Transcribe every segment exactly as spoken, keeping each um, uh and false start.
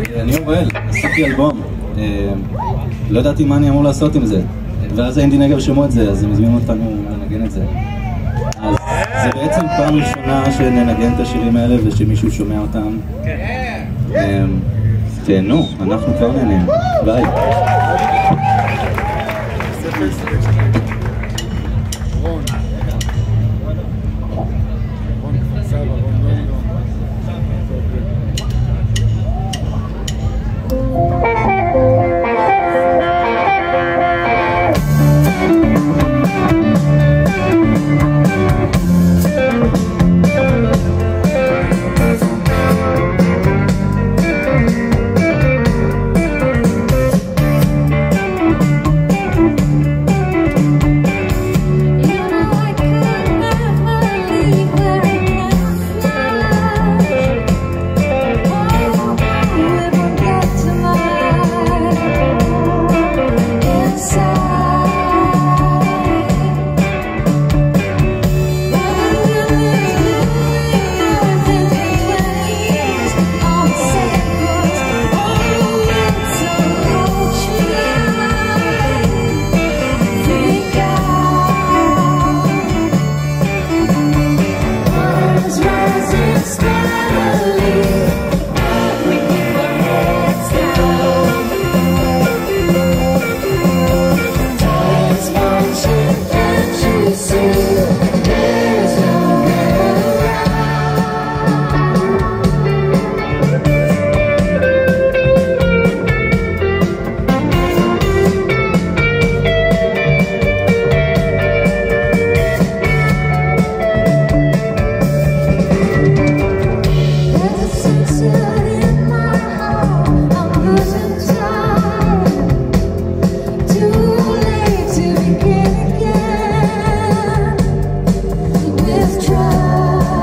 אני אורל, עשיתי אלבום. לא ידעתי מה אני אמור לעשות עם זה. ואז אינDgengev שמעו את זה, אז הם הזמינו אותנו לנגן את זה. אז זה בעצם פעם ראשונה שננגן את השירים האלה ושמישהו שומע אותם. תהנו, אנחנו כבר נהנים. ביי.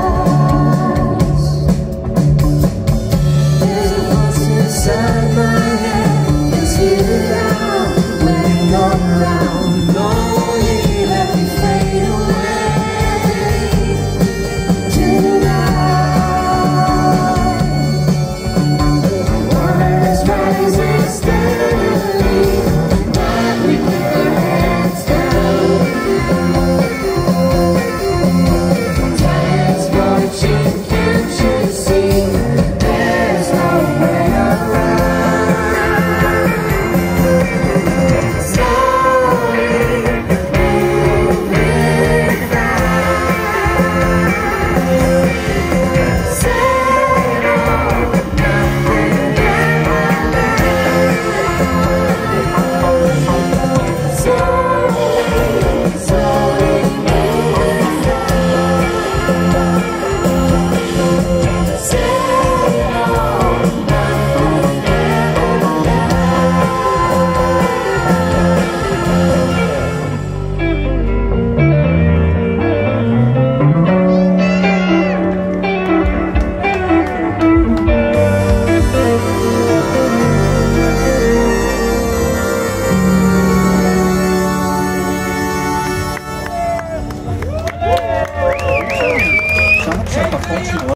My